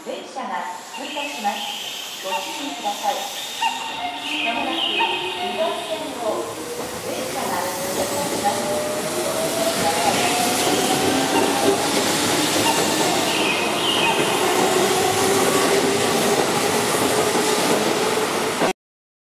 電車が通過します。ご注意ください。